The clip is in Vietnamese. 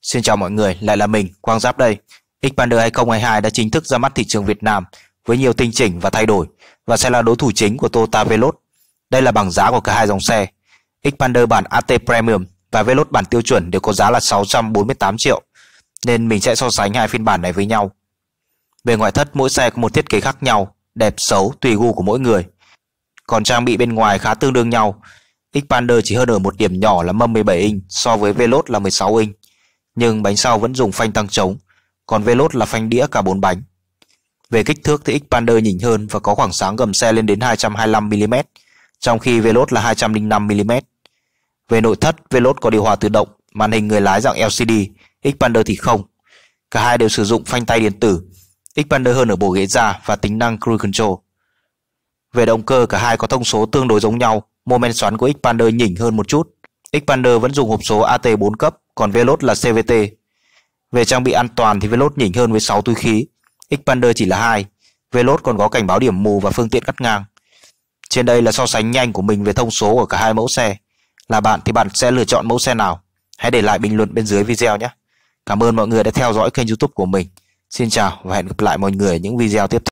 Xin chào mọi người, lại là mình, Quang Giáp đây. Xpander 2022 đã chính thức ra mắt thị trường Việt Nam với nhiều tinh chỉnh và thay đổi và sẽ là đối thủ chính của Toyota Veloz. Đây là bảng giá của cả hai dòng xe. Xpander bản AT Premium và Veloz bản tiêu chuẩn đều có giá là 648 triệu, nên mình sẽ so sánh hai phiên bản này với nhau. Về ngoại thất, mỗi xe có một thiết kế khác nhau, đẹp xấu tùy gu của mỗi người. Còn trang bị bên ngoài khá tương đương nhau. Xpander chỉ hơn ở một điểm nhỏ là mâm 17 inch so với Veloz là 16 inch. Nhưng bánh sau vẫn dùng phanh tăng trống, còn Veloz là phanh đĩa cả 4 bánh. Về kích thước thì Xpander nhỉnh hơn và có khoảng sáng gầm xe lên đến 225mm, trong khi Veloz là 205mm. Về nội thất, Veloz có điều hòa tự động, màn hình người lái dạng LCD, Xpander thì không. Cả hai đều sử dụng phanh tay điện tử. Xpander hơn ở bộ ghế da và tính năng Cruise Control. Về động cơ, cả hai có thông số tương đối giống nhau, mô men xoắn của Xpander nhỉnh hơn một chút. Xpander vẫn dùng hộp số AT 4 cấp, còn Veloz là CVT. Về trang bị an toàn thì Veloz nhỉnh hơn với 6 túi khí, Xpander chỉ là 2. Veloz còn có cảnh báo điểm mù và phương tiện cắt ngang. Trên đây là so sánh nhanh của mình về thông số của cả hai mẫu xe. Là bạn thì bạn sẽ lựa chọn mẫu xe nào? Hãy để lại bình luận bên dưới video nhé. Cảm ơn mọi người đã theo dõi kênh YouTube của mình. Xin chào và hẹn gặp lại mọi người ở những video tiếp theo.